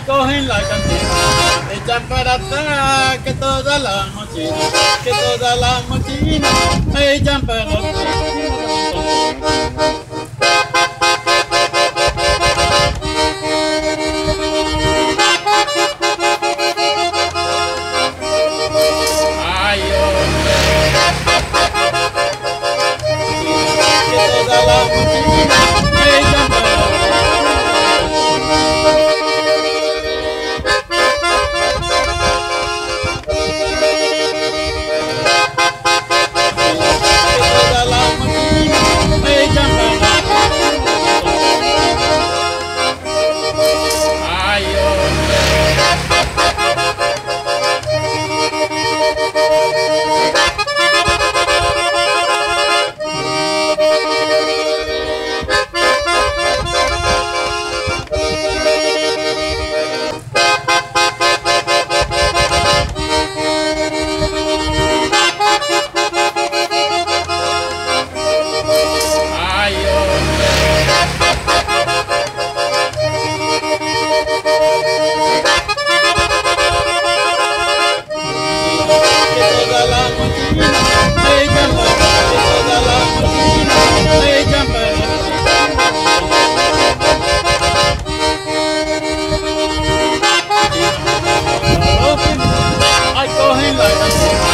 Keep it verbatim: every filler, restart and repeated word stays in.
cogen la cantina, echan para atrás que todas las mochilas, que todas las mochilas echan para atrás. Ay, hombre, que todas las mochilas echan para atrás. Ay, cogen la canción.